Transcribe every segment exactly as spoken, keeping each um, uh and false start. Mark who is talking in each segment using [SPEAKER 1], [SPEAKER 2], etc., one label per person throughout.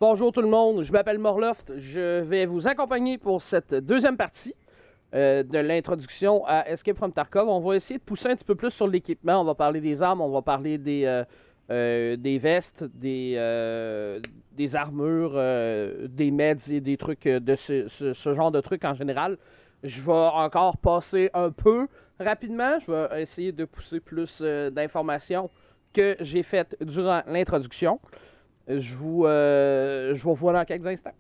[SPEAKER 1] Bonjour tout le monde, je m'appelle Morloft, je vais vous accompagner pour cette deuxième partie euh, de l'introduction à Escape from Tarkov. On va essayer de pousser un petit peu plus sur l'équipement, on va parler des armes, on va parler des, euh, euh, des vestes, des, euh, des armures, euh, des meds et des trucs de ce, ce, ce genre de trucs en général. Je vais encore passer un peu rapidement, je vais essayer de pousser plus euh, d'informations que j'ai faites durant l'introduction. Je vous, euh, je vous revois dans quelques instants.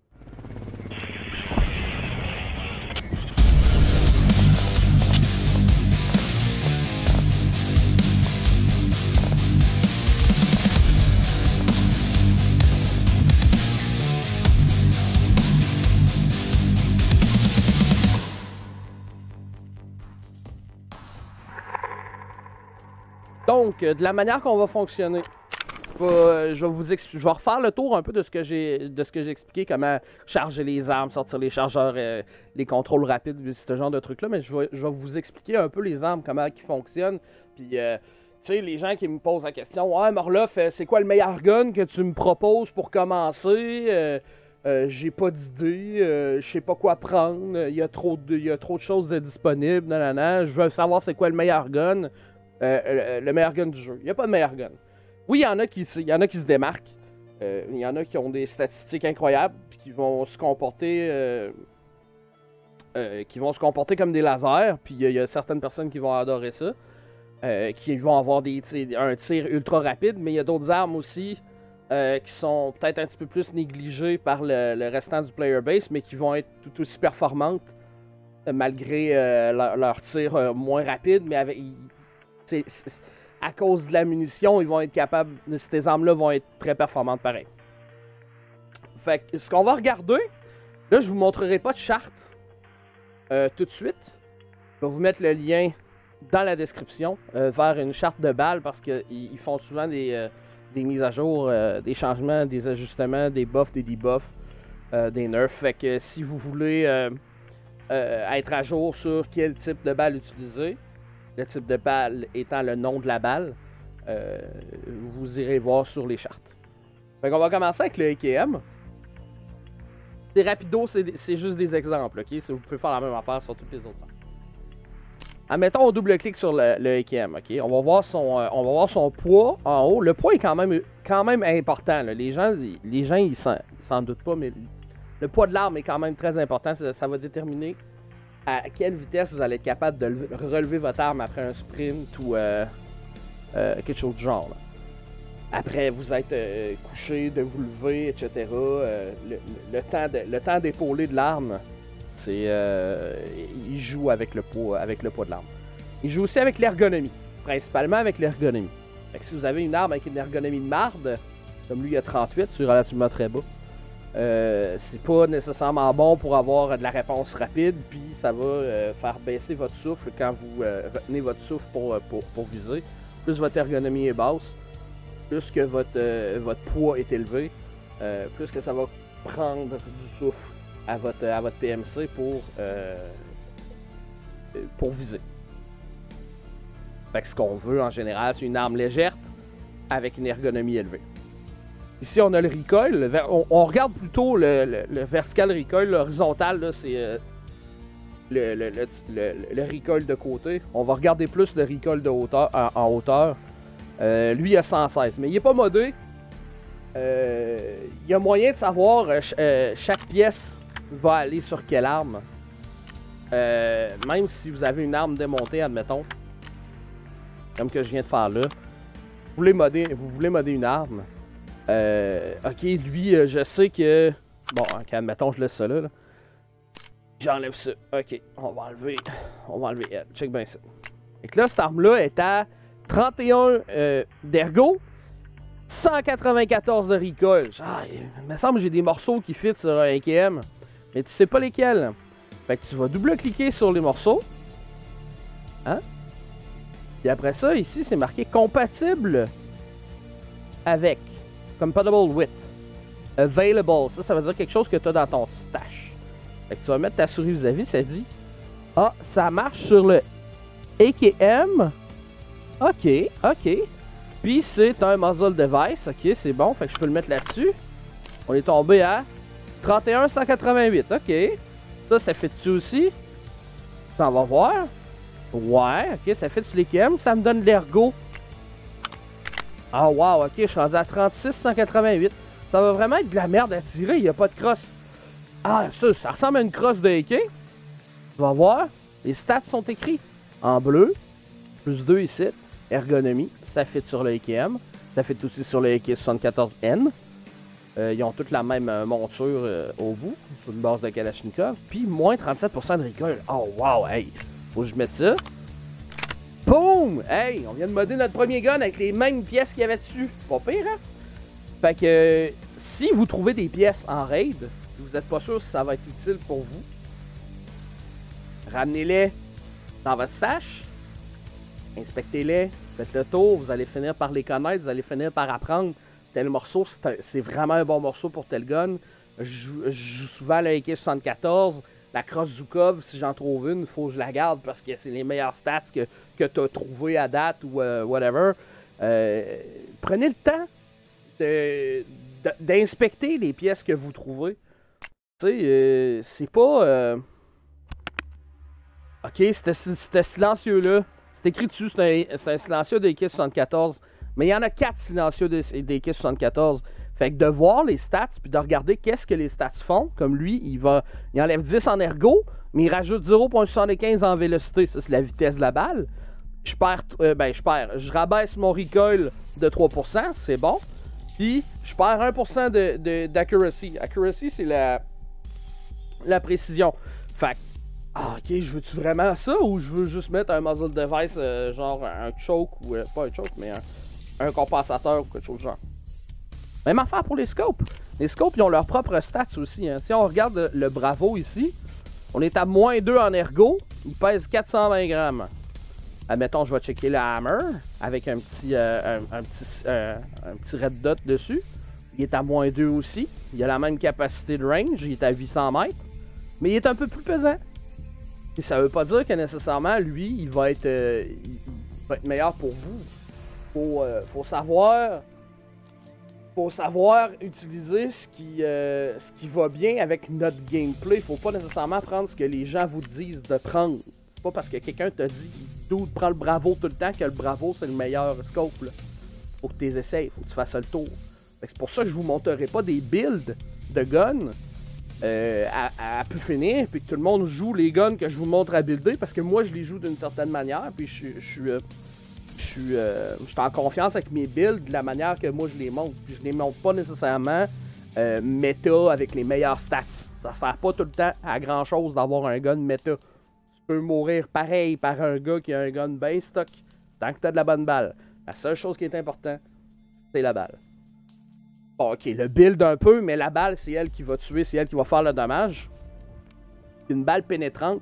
[SPEAKER 1] Donc, de la manière qu'on va fonctionner, Euh, je, vais vous je vais refaire le tour un peu de ce que j'ai de ce que j'ai expliqué, comment charger les armes, sortir les chargeurs, euh, les contrôles rapides, ce genre de trucs-là, mais je vais, je vais vous expliquer un peu les armes, comment ils fonctionnent. Puis, euh, tu sais, les gens qui me posent la question, « Ouais, Morloff, c'est quoi le meilleur gun que tu me proposes pour commencer? euh, euh, J'ai pas d'idée, euh, je sais pas quoi prendre, il y a trop de, il y a trop de choses de disponibles, nanana, je veux savoir c'est quoi le meilleur gun, euh, le, le meilleur gun du jeu. Il n'y a pas de meilleur gun. » Oui, il y en a qui, il y en a qui se démarquent. Euh, il y en a qui ont des statistiques incroyables puis qui vont se comporter euh, euh, qui vont se comporter comme des lasers. Puis il y, y a certaines personnes qui vont adorer ça. Euh, qui vont avoir des un tir ultra rapide, mais il y a d'autres armes aussi euh, qui sont peut-être un petit peu plus négligées par le, le restant du player base, mais qui vont être tout aussi performantes euh, malgré euh, leur, leur tir euh, moins rapide, mais avec. C'est, c'est, à cause de la munition, ils vont être capables, ces armes-là vont être très performantes pareil. Fait que ce qu'on va regarder, là je vous montrerai pas de charte euh, tout de suite. Je vais vous mettre le lien dans la description euh, vers une charte de balles parce qu'ils font souvent des, euh, des mises à jour, euh, des changements, des ajustements, des buffs, des debuffs, euh, des nerfs. Fait que si vous voulez euh, euh, être à jour sur quel type de balle utiliser, le type de balle étant le nom de la balle, euh, vous irez voir sur les chartes. Fait qu'on va commencer avec le A K M. C'est rapido, c'est juste des exemples, ok? Vous pouvez faire la même affaire sur toutes les autres armes. Admettons, on double-clique sur le, le A K M, ok? On va voir son, euh, on va voir son poids en haut. Le poids est quand même, quand même important, là. Les gens, les gens ils s'en doutent pas, mais le poids de l'arme est quand même très important. Ça, ça va déterminer à quelle vitesse vous allez être capable de relever votre arme après un sprint ou euh, euh, quelque chose du genre. Là. Après vous êtes euh, couché, de vous lever, et cetera. Euh, le, le, temps de, le temps d'épauler de l'arme, c'est euh, il joue avec le poids, avec le poids de l'arme. Il joue aussi avec l'ergonomie, principalement avec l'ergonomie. Si vous avez une arme avec une ergonomie de marde, comme lui il a trente-huit, c'est relativement très bas. Euh, c'est pas nécessairement bon pour avoir de la réponse rapide, puis ça va euh, faire baisser votre souffle quand vous euh, retenez votre souffle pour, pour, pour viser. Plus votre ergonomie est basse, plus que votre, euh, votre poids est élevé, euh, plus que ça va prendre du souffle à votre, à votre P M C pour, euh, pour viser. Fait que ce qu'on veut en général, c'est une arme légère avec une ergonomie élevée. Ici, on a le recoil. Le on, on regarde plutôt le, le, le vertical recoil. L'horizontal, c'est euh, le, le, le, le, le recoil de côté. On va regarder plus le recoil de hauteur, en, en hauteur. Euh, lui, il a cent seize, mais il n'est pas modé. Euh, il y a moyen de savoir euh, ch euh, chaque pièce va aller sur quelle arme. Euh, même si vous avez une arme démontée, admettons. Comme que je viens de faire là. Vous voulez modder, vous voulez modder une arme. Euh, ok, lui, euh, je sais que... Bon, ok, admettons, je laisse ça là. là. J'enlève ça. Ok, on va enlever... On va enlever elle. Check bien ça. Et que là, cette arme-là est à trente et un euh, d'ergo, cent quatre-vingt-quatorze de recoil. Ah, il me semble que j'ai des morceaux qui fit sur un A K M. Mais tu sais pas lesquels. Fait que tu vas double-cliquer sur les morceaux. Hein? Et après ça, ici, c'est marqué compatible avec. Compatible with. Available. Ça, ça veut dire quelque chose que tu as dans ton stash. Fait que tu vas mettre ta souris vis-à-vis, ça dit ah, ça marche sur le A K M. Ok, ok. Puis c'est un muzzle device. Ok, c'est bon. Fait que je peux le mettre là-dessus. On est tombé à trente et un cent quatre-vingt-huit. OK. Ça, ça fait-tu aussi? On va voir. Ouais, OK, ça fait-tu les K M? Ça me donne l'ergo. Ah, wow, OK, je suis rendu à trente-six cent quatre-vingt-huit. Ça va vraiment être de la merde à tirer, il n'y a pas de crosse. Ah, ça, ça ressemble à une crosse de A K. Tu vas voir, les stats sont écrits en bleu. Plus deux ici. Ergonomie, ça fit sur le A K M. Ça fit aussi sur le A K soixante-quatorze N. Euh, ils ont toutes la même euh, monture euh, au bout, sur une base de Kalachnikov. Puis moins trente-sept pour cent de recoil. Oh, wow, hey, faut que je mette ça. Boom! Hey, on vient de modder notre premier gun avec les mêmes pièces qu'il y avait dessus. Pas pire, hein? Fait que euh, si vous trouvez des pièces en raid, vous n'êtes pas sûr si ça va être utile pour vous, ramenez-les dans votre stash, inspectez-les, faites le tour, vous allez finir par les connaître, vous allez finir par apprendre tel morceau, c'est vraiment un bon morceau pour tel gun. Je joue, je joue souvent le A K soixante-quatorze. La crosse Zukov, si j'en trouve une, il faut que je la garde parce que c'est les meilleurs stats que, que tu as trouvé à date ou euh, whatever. Euh, prenez le temps d'inspecter les pièces que vous trouvez. Tu sais, euh, c'est pas... Euh... Ok, c'était silencieux-là. C'est écrit dessus, c'est un, un silencieux de A K soixante-quatorze. Mais il y en a quatre silencieux de, de A K soixante-quatorze. Fait que de voir les stats, puis de regarder qu'est-ce que les stats font, comme lui, il va, il enlève dix en ergo, mais il rajoute zéro virgule soixante-quinze en vélocité. Ça, c'est la vitesse de la balle. Je perds, euh, ben je perds, je rabaisse mon recoil de trois pour cent, c'est bon. Puis, je perds un pour cent d'accuracy. De, accuracy, c'est la, la précision. Fait que, ah, ok, je veux-tu vraiment ça, ou je veux juste mettre un muzzle device, euh, genre un choke, ou euh, pas un choke, mais un, un compensateur, ou quelque chose de genre. Même affaire pour les scopes. Les scopes, ils ont leurs propres stats aussi. Hein. Si on regarde le Bravo ici, on est à moins deux en ergo. Il pèse quatre cent vingt grammes. Admettons, je vais checker le hammer avec un petit, euh, un, un, petit, euh, un petit red dot dessus. Il est à moins deux aussi. Il a la même capacité de range. Il est à huit cents mètres. Mais il est un peu plus pesant. Et ça veut pas dire que nécessairement, lui, il va être, euh, il va être meilleur pour vous. Faut, euh, faut savoir... Faut savoir utiliser ce qui, euh, ce qui va bien avec notre gameplay. Faut pas nécessairement prendre ce que les gens vous disent de prendre. C'est pas parce que quelqu'un t'a dit d'où prends le Bravo tout le temps que le Bravo c'est le meilleur scope. Là. Faut que tu les essayes, faut que tu fasses le tour. C'est pour ça que je vous montrerai pas des builds de guns euh, à, à plus finir, puis que tout le monde joue les guns que je vous montre à builder, parce que moi je les joue d'une certaine manière, puis je, je suis... Euh, Je suis, euh, je suis en confiance avec mes builds de la manière que moi je les monte. Puis je les monte pas nécessairement euh, méta avec les meilleurs stats. Ça sert pas tout le temps à grand chose d'avoir un gun méta. Tu peux mourir pareil par un gars qui a un gun bien stock tant que tu as de la bonne balle. La seule chose qui est importante, c'est la balle. Bon, ok, le build un peu, mais la balle, c'est elle qui va tuer, c'est elle qui va faire le dommage. Une balle pénétrante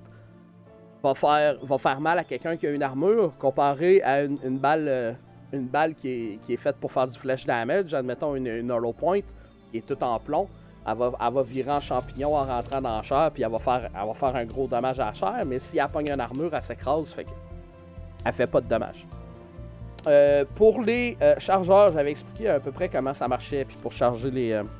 [SPEAKER 1] va faire, va faire mal à quelqu'un qui a une armure comparé à une, une balle, euh, une balle qui, est, qui est faite pour faire du flash damage. Admettons une, une hollow point qui est toute en plomb. Elle va, elle va virer en champignon en rentrant dans la chair, puis elle va faire, elle va faire un gros dommage à la chair. Mais si elle pogne une armure, elle s'écrase, fait qu'elle fait pas de dommage. Euh, pour les euh, chargeurs, j'avais expliqué à peu près comment ça marchait, puis pour charger les, euh,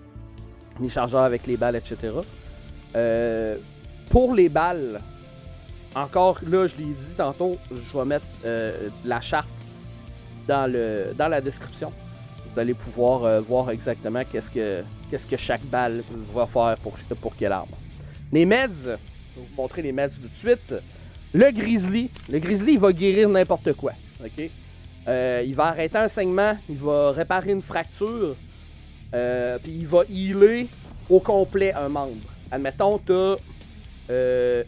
[SPEAKER 1] les chargeurs avec les balles, et cetera. Euh, pour les balles, encore là, je l'ai dit tantôt, je vais mettre euh, la charte dans, le, dans la description. Vous allez pouvoir euh, voir exactement qu'est-ce que, qu'est-ce que chaque balle va faire pour, pour quelle arme. Les meds, je vais vous montrer les meds tout de suite. Le grizzly, le grizzly, il va guérir n'importe quoi. Ok? Euh, il va arrêter un saignement, il va réparer une fracture, euh, puis il va healer au complet un membre. Admettons, tu as euh,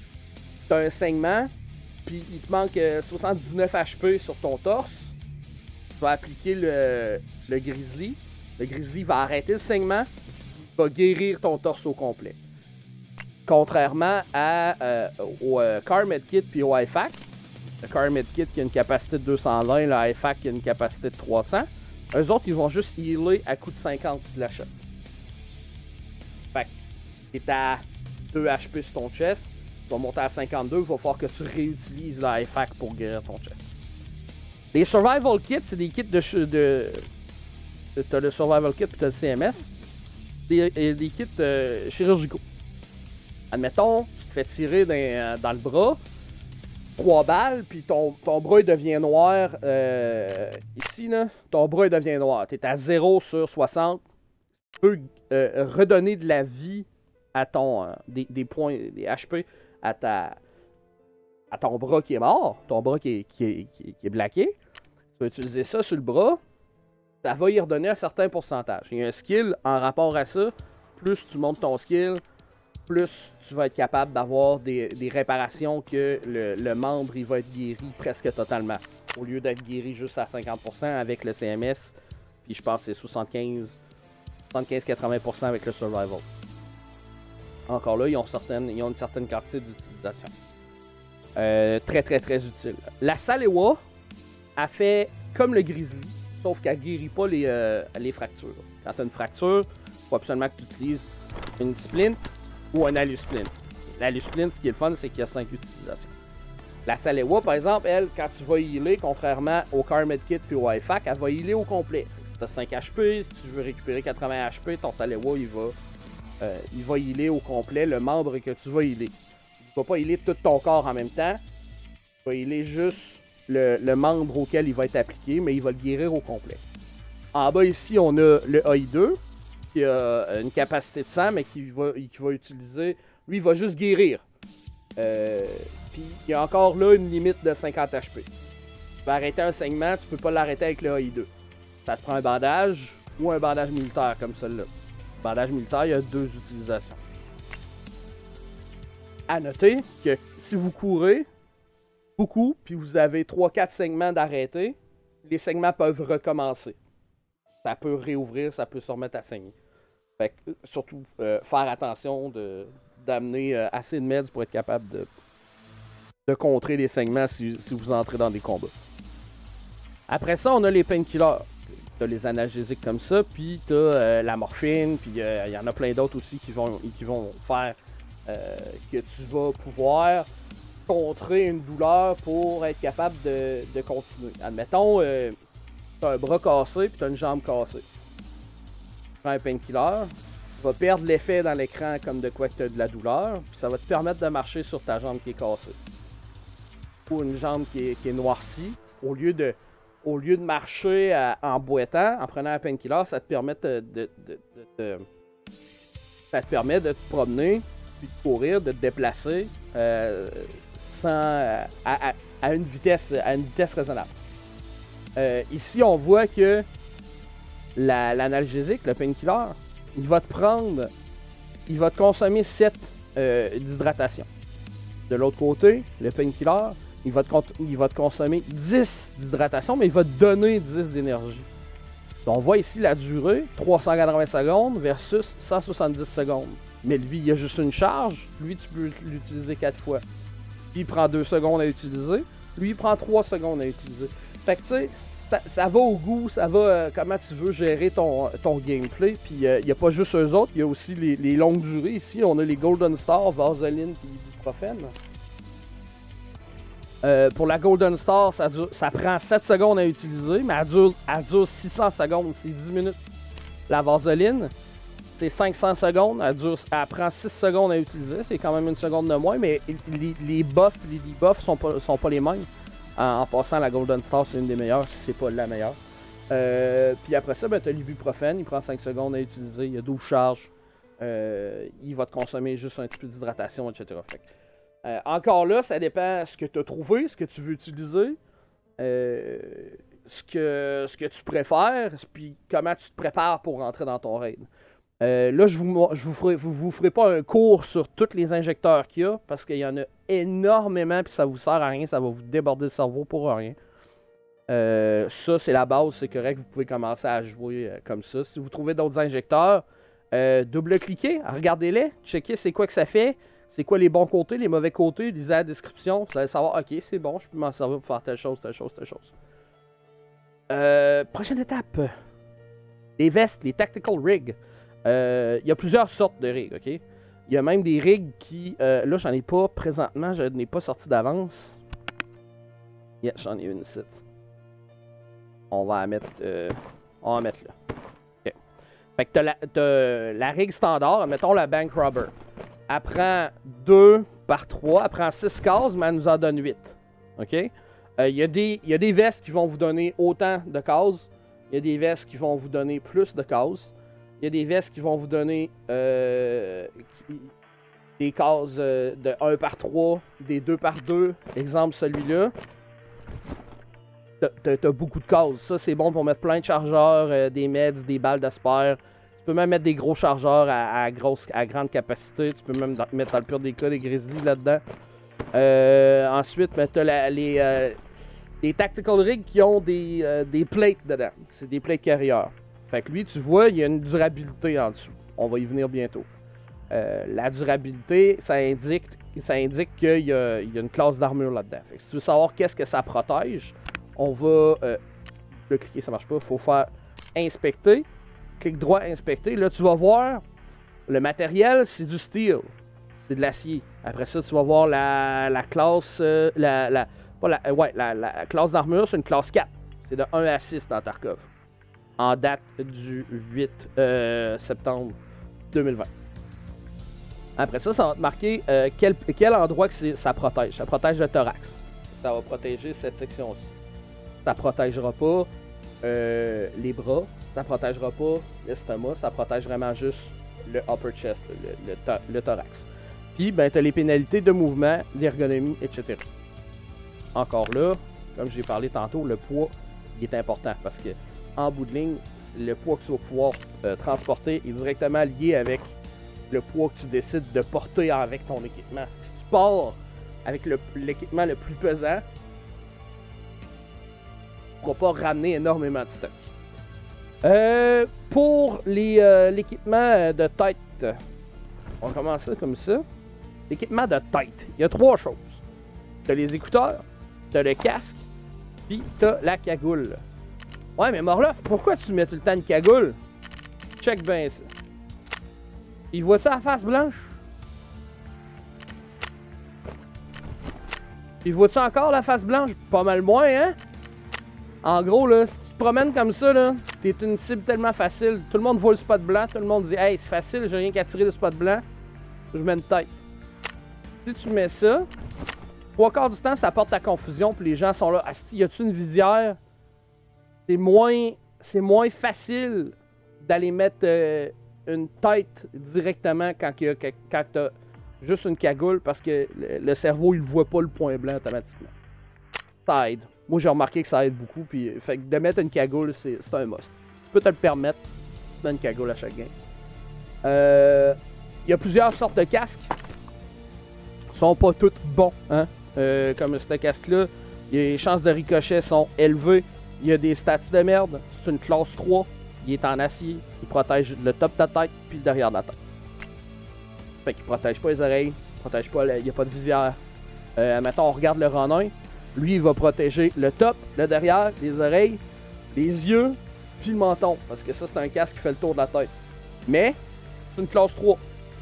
[SPEAKER 1] un saignement, puis il te manque euh, soixante-dix-neuf H P sur ton torse. Tu vas appliquer le, le grizzly. Le grizzly va arrêter le saignement, il va guérir ton torse au complet. Contrairement à, euh, au euh, Car Medkit puis au I F A C. Le Car Medkit qui a une capacité de deux cent vingt, le I F A C qui a une capacité de trois cents. Eux autres, ils vont juste healer à coup de cinquante de la shot. Fait que t'es à deux H P sur ton chest, tu vas monter à cinquante-deux, il va falloir que tu réutilises le I F A C pour guérir ton chest. Les Survival Kits, c'est des kits de... de t'as le Survival Kit puis t'as le C M S. des, des kits euh, chirurgicaux. Admettons, tu te fais tirer dans, dans le bras, trois balles, puis ton, ton bras il devient noir. Euh, ici, là, ton bras il devient noir. Tu es à zéro sur soixante. Tu peux euh, redonner de la vie à ton. Euh, des, des points, des H P à ta. à ton bras qui est mort, ton bras qui est, qui est, qui est, qui est blacké. Tu peux utiliser ça sur le bras. Ça va y redonner un certain pourcentage. Il y a un skill en rapport à ça. Plus tu montes ton skill, plus tu vas être capable d'avoir des, des réparations que le, le membre il va être guéri presque totalement. Au lieu d'être guéri juste à cinquante pour cent avec le C M S, puis je pense que c'est soixante-quinze à quatre-vingts pour cent avec le survival. Encore là, ils ont, certaines, ils ont une certaine quantité d'utilisation. Euh, très très très utile. La Salewa a fait comme le Grizzly, sauf qu'elle guérit pas les, euh, les fractures. Quand tu as une fracture, il faut absolument que tu utilises une splint ou un alusplint. L'alusplint, ce qui est le fun, c'est qu'il y a cinq utilisations. La Salewa, par exemple, elle, quand tu vas healer, contrairement au Car Medkit puis au I F A C, elle va healer au complet. Si tu as cinq H P, si tu veux récupérer quatre-vingts H P, ton Salewa, il va, euh, il va healer au complet le membre que tu vas healer. Tu ne vas pas healer tout ton corps en même temps. Tu vas healer juste le, le membre auquel il va être appliqué, mais il va le guérir au complet. En bas ici, on a le A I deux, qui a une capacité de sang, mais qui va, qui va utiliser... Lui, il va juste guérir. Euh, Puis, il y a encore là une limite de cinquante H P. Tu peux arrêter un saignement, tu peux pas l'arrêter avec le A I deux. Ça te prend un bandage ou un bandage militaire comme celui-là. Le bandage militaire, il y a deux utilisations. À noter que si vous courez beaucoup, puis vous avez trois quatre saignements d'arrêter, les saignements peuvent recommencer. Ça peut réouvrir, ça peut se remettre à saigner. Fait que, surtout, euh, faire attention de, d'amener euh, assez de meds pour être capable de, de contrer les saignements si, si vous entrez dans des combats. Après ça, on a les painkillers. T'as les analgésiques comme ça, puis t'as euh, la morphine, puis il euh, y en a plein d'autres aussi qui vont, qui vont faire euh, que tu vas pouvoir contrer une douleur pour être capable de, de continuer. Admettons, euh, t'as un bras cassé, puis t'as une jambe cassée. Tu prends un painkiller, tu vas perdre l'effet dans l'écran comme de quoi que t'as de la douleur, puis ça va te permettre de marcher sur ta jambe qui est cassée. Ou une jambe qui est, qui est noircie, au lieu de Au lieu de marcher à, en boitant, en prenant un painkiller, ça te permet de, de, de, de, de, ça te permet de te promener, puis de courir, de te déplacer euh, sans, à, à, à, une vitesse, à une vitesse raisonnable. Euh, ici, on voit que la, l'analgésique, le painkiller, il va te prendre, il va te consommer sept euh, d'hydratation. De l'autre côté, le painkiller, Il va, te, il va te consommer dix d'hydratation, mais il va te donner dix d'énergie. On voit ici la durée, trois cent quatre-vingts secondes versus cent soixante-dix secondes. Mais lui, il y a juste une charge. Lui, tu peux l'utiliser quatre fois. Lui, il prend deux secondes à utiliser. Lui, il prend trois secondes à utiliser. Fait que tu sais, ça, ça va au goût, ça va euh, comment tu veux gérer ton, ton gameplay. Puis il euh, n'y a pas juste eux autres, il y a aussi les, les longues durées. Ici, on a les Golden Star, Vaseline et Ibuprofène. Euh, pour la Golden Star, ça, dure, ça prend sept secondes à utiliser, mais elle dure, elle dure six cents secondes, c'est dix minutes. La Vaseline, c'est cinq cents secondes, elle, dure, elle prend six secondes à utiliser, c'est quand même une seconde de moins, mais les, les buffs et les debuffs sont pas, sont pas les mêmes. En, en passant, la Golden Star, c'est une des meilleures, si c'est pas la meilleure. Euh, puis après ça, ben, tu as l'ibuprofène, il prend cinq secondes à utiliser, il y a douze charges, euh, il va te consommer juste un petit peu d'hydratation, et cetera. Fait que, Euh, encore là, ça dépend ce que tu as trouvé, ce que tu veux utiliser, euh, ce, que, ce que tu préfères, puis comment tu te prépares pour rentrer dans ton raid. Euh, là, je vous, je vous ferai, vous, vous ferai pas un cours sur tous les injecteurs qu'il y a, parce qu'il y en a énormément, puis ça vous sert à rien, ça va vous déborder le cerveau pour rien. Euh, ça, c'est la base, c'est correct, vous pouvez commencer à jouer euh, comme ça. Si vous trouvez d'autres injecteurs, euh, double-cliquez, regardez-les, checkez c'est quoi que ça fait. C'est quoi les bons côtés, les mauvais côtés, lisez la description, vous allez savoir, ok, c'est bon, je peux m'en servir pour faire telle chose, telle chose, telle chose. Euh, prochaine étape. Les vestes, les tactical rigs. Euh, il y a plusieurs sortes de rigs, ok? Il y a même des rigs qui, euh, là j'en ai pas présentement, je n'ai pas sorti d'avance. Yeah, j'en ai une ici. On va la mettre, euh, on va la mettre là. Ok. Fait que t'as la, t'as la rig standard, mettons la Bank Robber. Elle prend deux par trois, elle prend six cases, mais elle nous en donne huit. OK? Il euh, y, y a des vestes qui vont vous donner autant de cases. Il y a des vestes qui vont vous donner plus de cases. Il y a des vestes qui vont vous donner euh, qui, des cases euh, de un par trois, des deux par deux. Exemple celui-là. T'as, t'as beaucoup de cases. Ça, c'est bon pour mettre plein de chargeurs, euh, des meds, des balles d'asper. Tu peux même mettre des gros chargeurs à, à, grosse, à grande capacité. Tu peux même dans, mettre dans le pire des cas des grizzlies là-dedans. Euh, ensuite, ben, t'as la, les, euh, les tactical rigs qui ont des, euh, des plates dedans. C'est des plates carrières. Fait que lui, tu vois, il y a une durabilité en dessous. On va y venir bientôt. Euh, la durabilité, ça indique, ça indique qu'il y a, il y a une classe d'armure là-dedans. Fait que si tu veux savoir qu'est-ce que ça protège, on va... Euh, le cliquer, ça marche pas. Il faut faire inspecter. Clic droit, inspecter. Là, tu vas voir le matériel, c'est du steel. C'est de l'acier. Après ça, tu vas voir la, la classe... Euh, la, la, pas la, euh, ouais, la, la classe d'armure, c'est une classe quatre. C'est de un à six dans Tarkov. En date du huit euh, septembre deux mille vingt. Après ça, ça va te marquer euh, quel, quel endroit que ça protège. Ça protège le thorax. Ça va protéger cette section-ci. Ça protégera pas euh, les bras. Ça protégera pas l'estomac. Ça protège vraiment juste le upper chest, le, le, le, le thorax. Puis, ben, tu as les pénalités de mouvement, l'ergonomie, et cetera. Encore là, comme j'ai parlé tantôt, le poids il est important parce que en bout de ligne, le poids que tu vas pouvoir euh, transporter est directement lié avec le poids que tu décides de porter avec ton équipement. Si tu pars avec le, l'équipement le plus pesant, tu ne pourras pas ramener énormément de stock. Euh, pour les, euh, l'équipement de tête, on va commencer comme ça. L'équipement de tête, il y a trois choses. Tu as les écouteurs, tu as le casque, puis tu as la cagoule. Ouais, mais Morloff, pourquoi tu mets tout le temps une cagoule? Check bien ça. Il voit-tu la face blanche? Il voit-tu encore la face blanche? Pas mal moins, hein? En gros, là, si tu te promènes comme ça, là, t'es une cible tellement facile. Tout le monde voit le spot blanc, tout le monde dit « Hey, c'est facile, j'ai rien qu'à tirer le spot blanc. » Je mets une tête. Si tu mets ça, trois quarts du temps, ça apporte la confusion, puis les gens sont là « Asti, y a-tu une visière? » C'est moins, c'est moins facile d'aller mettre euh, une tête directement quand, il y a, quand t'as juste une cagoule parce que le, le cerveau, il voit pas le point blanc automatiquement. Ça aide. Moi, j'ai remarqué que ça aide beaucoup. Puis, fait que de mettre une cagoule, c'est un must. Si tu peux te le permettre, tu mets une cagoule à chaque game. Euh, il y a plusieurs sortes de casques. Ils sont pas tous bons. Hein? Euh, comme ce casque-là, les chances de ricochet sont élevées. Il y a des stats de merde. C'est une classe trois. Il est en acier. Il protège le top de ta tête puis le derrière de la tête. Fait qu'il protège pas les oreilles. Il protège pas. Le, il n'y a pas de visière. Euh, mettons, on regarde le Ronin. Lui, il va protéger le top, le derrière, les oreilles, les yeux, puis le menton. Parce que ça, c'est un casque qui fait le tour de la tête. Mais, c'est une classe trois.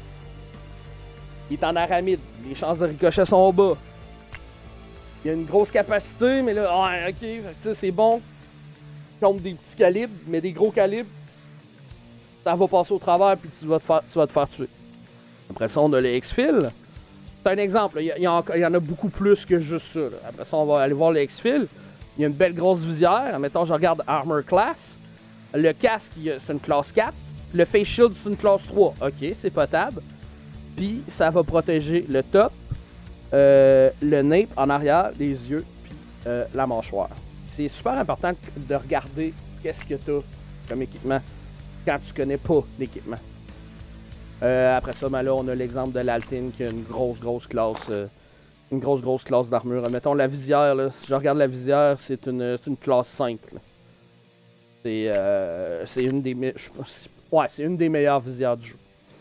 [SPEAKER 1] Il est en aramide. Les chances de ricochet sont bas. Il y a une grosse capacité, mais là, ah, ok, c'est bon. Contre des petits calibres, mais des gros calibres, ça va passer au travers, puis tu vas te faire, tu vas te faire tuer. Après ça, on a les X-Fill. C'est un exemple, il y, y, y, y en a beaucoup plus que juste ça. Là. Après ça, on va aller voir les X-Fill. Il y a une belle grosse visière. Mettons, je regarde Armor Class. Le casque, c'est une classe quatre. Le Face Shield, c'est une classe trois. Ok, c'est potable. Puis, ça va protéger le top, euh, le nape en arrière, les yeux, puis euh, la mâchoire. C'est super important de regarder qu'est-ce que tu as comme équipement quand tu connais pas l'équipement. Euh, après ça, ben là, on a l'exemple de l'Altine qui a une grosse, grosse classe, euh, une grosse, grosse classe d'armure. Mettons la visière, là, si je regarde la visière, c'est une, une classe cinq. C'est euh, une des ouais, c'est une des meilleures visières du jeu.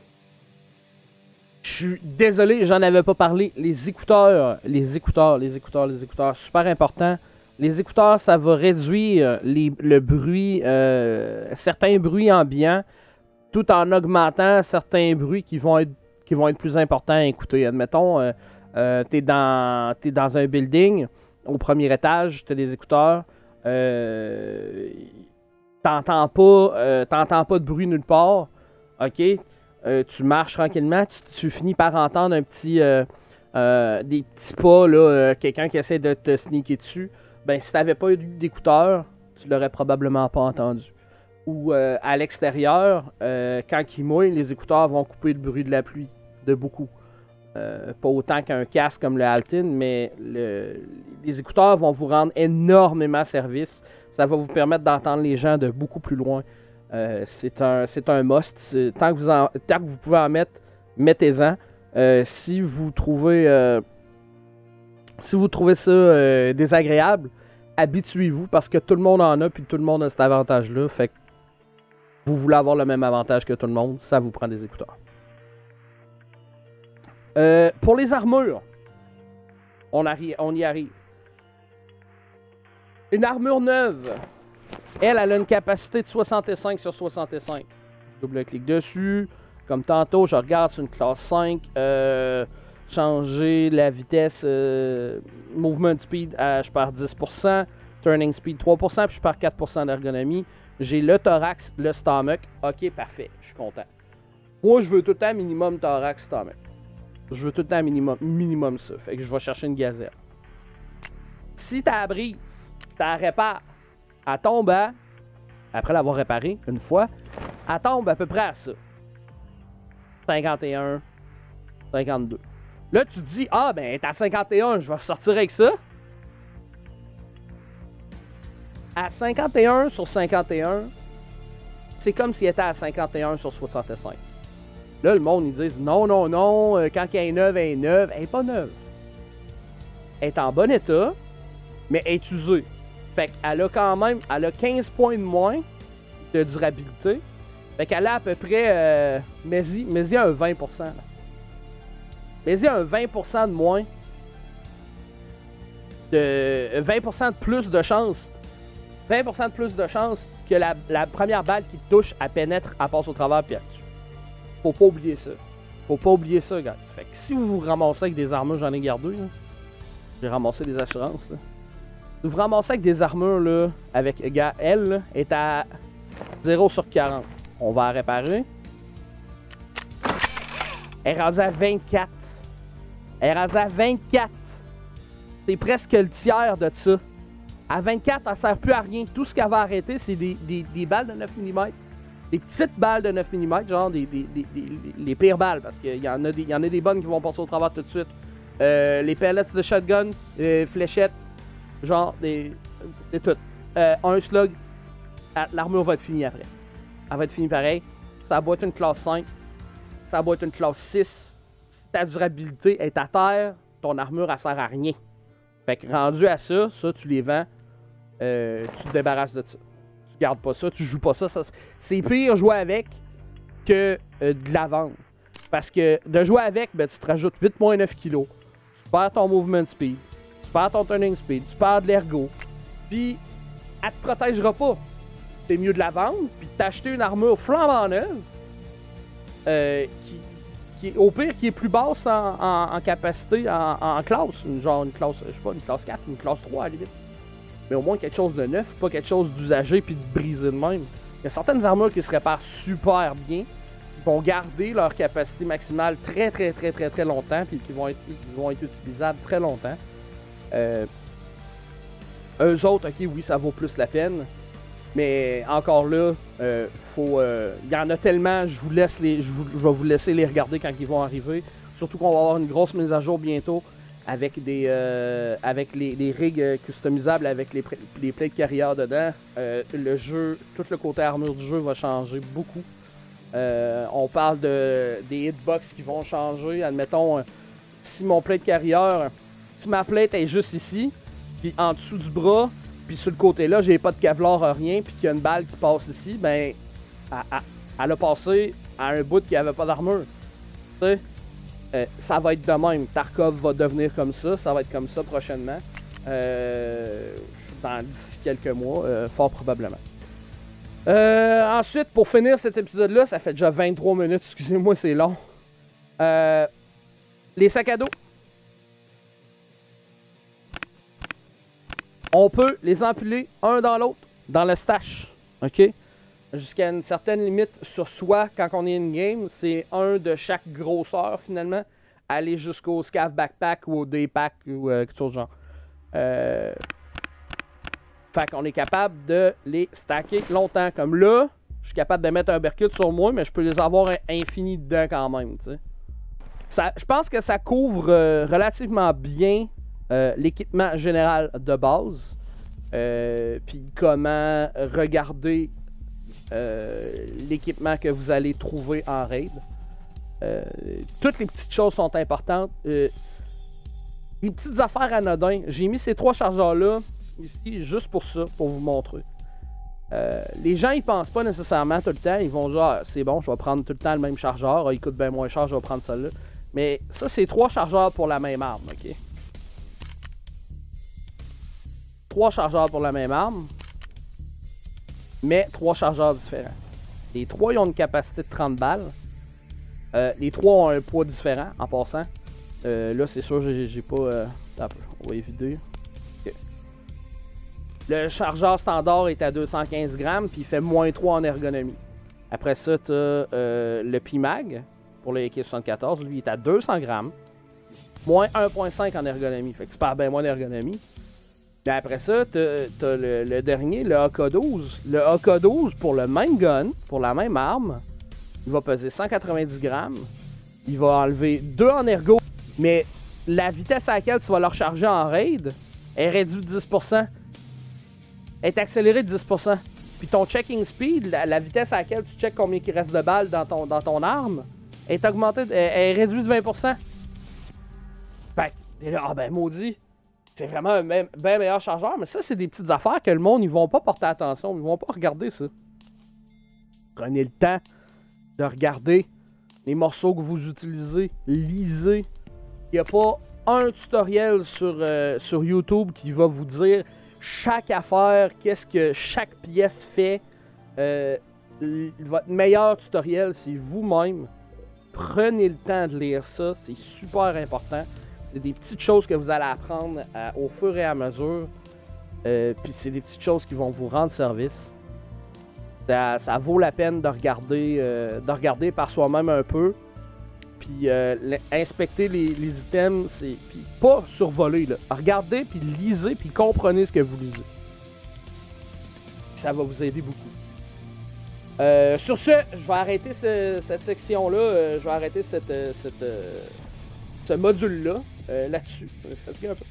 [SPEAKER 1] Je suis désolé, j'en avais pas parlé. Les écouteurs, les écouteurs, les écouteurs, les écouteurs, super important. Les écouteurs, ça va réduire les, le bruit, euh, certains bruits ambiants, tout en augmentant certains bruits qui vont être, qui vont être plus importants à écouter. Admettons, euh, euh, tu es dans, t'es dans un building, au premier étage, tu as des écouteurs. Euh, t'entends pas, euh, t'entends pas de bruit nulle part, ok? Euh, tu marches tranquillement, tu, tu finis par entendre un petit, euh, euh, des petits pas, là, euh, quelqu'un qui essaie de te sneaker dessus. Ben, si t'avais pas eu d'écouteurs, tu l'aurais probablement pas entendu. Ou euh, à l'extérieur, euh, quand il mouille, les écouteurs vont couper le bruit de la pluie, de beaucoup. Euh, pas autant qu'un casque comme le Altin, mais le, les écouteurs vont vous rendre énormément service. Ça va vous permettre d'entendre les gens de beaucoup plus loin. Euh, c'est un, c'est un must. Tant que, vous en, tant que vous pouvez en mettre, mettez-en. Euh, si vous trouvez euh, si vous trouvez ça euh, désagréable, habituez-vous parce que tout le monde en a puis tout le monde a cet avantage-là. Fait que vous voulez avoir le même avantage que tout le monde, ça vous prend des écouteurs. Euh, pour les armures, on, arri- on y arrive. Une armure neuve, elle, elle a une capacité de soixante-cinq sur soixante-cinq. Je double-clique dessus. Comme tantôt, je regarde sur une classe cinq. Euh, changer la vitesse euh, movement speed, à, je perds dix pour cent. Turning speed trois pour cent, puis je perds quatre pour cent d'ergonomie. J'ai le thorax, le stomach. Ok, parfait, je suis content. Moi, je veux tout le temps minimum thorax, stomach. Je veux tout le temps minimum, minimum ça. Fait que je vais chercher une gazelle. Si t'as la brise, t'as la répare, elle tombe à, après l'avoir réparée une fois, elle tombe à peu près à ça. cinquante et un, cinquante-deux. Là, tu te dis, ah, ben, t'es à cinquante et un, je vais ressortir avec ça. À cinquante et un sur cinquante et un, c'est comme s'il était à cinquante et un sur soixante-cinq. Là, le monde, ils disent, non, non, non, quand elle est neuve, elle est neuve. Elle n'est pas neuve. Elle est en bon état, mais elle est usée. Fait qu'elle a quand même, elle a quinze points de moins de durabilité. Fait qu'elle a à peu près, euh, mais-y, mais-y un vingt pour cent. Mais-y un vingt pour cent de moins. De, vingt pour cent de plus de chance. vingt pour cent de plus de chance que la, la première balle qui te touche, elle pénètre, elle passe au travers puis elle tue. Faut pas oublier ça. Faut pas oublier ça, gars. Fait que si vous vous ramassez avec des armures, j'en ai gardé, là. J'ai ramassé des assurances, là. Si vous vous ramassez avec des armures, là, avec, gars, elle, là, est à zéro sur quarante. On va la réparer. Elle est rendue à vingt-quatre. Elle est rendue à vingt-quatre. C'est presque le tiers de ça. À vingt-quatre, elle sert plus à rien. Tout ce qu'elle va arrêter, c'est des, des, des balles de neuf millimètres. Des petites balles de neuf millimètres, genre des, des, des, des, les pires balles, parce qu'il y, y en a des bonnes qui vont passer au travers tout de suite. Euh, les pellets de shotgun, les fléchettes, genre, des, c'est tout. Euh, un slug, l'armure va être finie après. Elle va être finie pareil. Ça va être une classe cinq. Ça va être une classe six. Si ta durabilité est à terre, ton armure, elle sert à rien. Fait que rendu à ça, ça, tu les vends, euh, tu te débarrasses de ça. Tu gardes pas ça, tu joues pas ça. ça c'est pire jouer avec que euh, de la vendre. Parce que de jouer avec, ben, tu te rajoutes huit virgule neuf kilos. Tu perds ton movement speed. Tu perds ton turning speed. Tu perds de l'ergo. Puis, elle te protégera pas. C'est mieux de la vendre, puis de t'acheter une armure flambant neuve, euh, qui, qui est, au pire, qui est plus basse en, en, en capacité, en, en classe. Genre une classe, je sais pas, une classe quatre, une classe trois à la limite. Mais au moins quelque chose de neuf, pas quelque chose d'usagé puis de brisé de même. Il y a certaines armures qui se réparent super bien, qui vont garder leur capacité maximale très très très très très longtemps, puis qui vont être, qui vont être utilisables très longtemps. Euh, eux autres, ok, oui, ça vaut plus la peine. Mais encore là, euh, faut, euh, y en a tellement, je vous laisse les, je, vous, je vais vous laisser les regarder quand ils vont arriver. Surtout qu'on va avoir une grosse mise à jour bientôt avec des, euh, avec les, les rigs customisables avec les, les plates carrière dedans. Euh, le jeu, tout le côté armure du jeu va changer beaucoup. Euh, on parle de des hitbox qui vont changer. Admettons, si mon plate carrière, si ma plate est juste ici, puis en dessous du bras. Puis sur le côté là, j'ai pas de Kevlar, rien, puis qu'il y a une balle qui passe ici, ben, elle, elle, elle a passé à un bout qui avait pas d'armure. Tu sais, euh, ça va être de même. Tarkov va devenir comme ça, ça va être comme ça prochainement. Euh, dans d'ici quelques mois, euh, fort probablement. Euh, ensuite, pour finir cet épisode-là, ça fait déjà vingt-trois minutes, excusez-moi, c'est long. Euh, les sacs à dos. On peut les empiler un dans l'autre, dans le stash. OK? Jusqu'à une certaine limite sur soi, quand on est in-game, c'est un de chaque grosseur, finalement. Aller jusqu'au Scav Backpack ou au Day-Pack ou euh, quelque chose de genre. Euh... Fait qu'on est capable de les stacker longtemps. Comme là, je suis capable de mettre un Berkut sur moi, mais je peux les avoir infini dedans quand même, tu sais. Ça, je pense que ça couvre euh, relativement bien euh, l'équipement général de base. Euh, Puis comment regarder euh, l'équipement que vous allez trouver en raid. Euh, toutes les petites choses sont importantes. Euh, les petites affaires anodines. J'ai mis ces trois chargeurs-là ici juste pour ça, pour vous montrer. Euh, les gens, ils pensent pas nécessairement tout le temps. Ils vont dire, ah, c'est bon, je vais prendre tout le temps le même chargeur. Ah, il coûte bien moins cher, je vais prendre celui-là. Mais ça, c'est trois chargeurs pour la même arme, ok? Trois chargeurs pour la même arme, mais trois chargeurs différents. Les trois, ils ont une capacité de trente balles. Euh, les trois ont un poids différent, en passant. Euh, là, c'est sûr, j'ai pas... Euh... On va éviter. Okay. Le chargeur standard est à deux cent quinze grammes, puis il fait moins trois en ergonomie. Après ça, tu as euh, le P MAG, pour le A K soixante-quatorze. Lui, il est à deux cents grammes. Moins un virgule cinq en ergonomie. Fait que tu perds bien moins d'ergonomie. Mais après ça, tu as le, le dernier, le A K douze. Le A K douze, pour le même gun, pour la même arme, il va peser cent quatre-vingt-dix grammes. Il va enlever deux en ergo. Mais la vitesse à laquelle tu vas le recharger en raid est réduite de dix pour cent. Est accélérée de dix pour cent. Puis ton checking speed, la, la vitesse à laquelle tu checkes combien il reste de balles dans ton, dans ton arme, est augmentée, est, est réduite de vingt pour cent. Fait que, ah ben maudit, c'est vraiment un bien meilleur chargeur, mais ça, c'est des petites affaires que le monde, ils vont pas porter attention, ils vont pas regarder ça. Prenez le temps de regarder les morceaux que vous utilisez, lisez. Il n'y a pas un tutoriel sur, euh, sur YouTube qui va vous dire chaque affaire, qu'est-ce que chaque pièce fait. Euh, votre meilleur tutoriel, c'est vous-même. Prenez le temps de lire ça, c'est super important. C'est des petites choses que vous allez apprendre à, au fur et à mesure. Euh, Puis c'est des petites choses qui vont vous rendre service. Ça, ça vaut la peine de regarder, euh, de regarder par soi-même un peu. Puis euh, inspecter les, les items, c'est puis pas survoler là. Regardez, puis lisez, puis comprenez ce que vous lisez. Ça va vous aider beaucoup. Euh, sur ce, je vais arrêter ce, cette section-là. Euh, je vais arrêter cette, euh, cette, euh, ce module-là euh, là-dessus. Je suis fatigué un peu.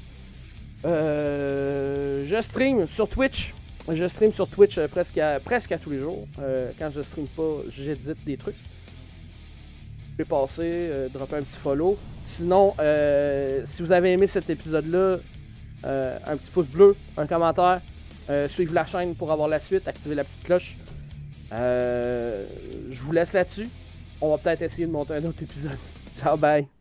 [SPEAKER 1] Euh, je stream sur Twitch. Je stream sur Twitch euh, presque, à, presque à tous les jours. Euh, quand je stream pas, j'édite des trucs. Je vais passer, euh, dropper un petit follow. Sinon, euh, si vous avez aimé cet épisode-là, euh, un petit pouce bleu, un commentaire, euh, suivez la chaîne pour avoir la suite, activez la petite cloche. Euh, je vous laisse là-dessus. On va peut-être essayer de monter un autre épisode. Ciao, bye!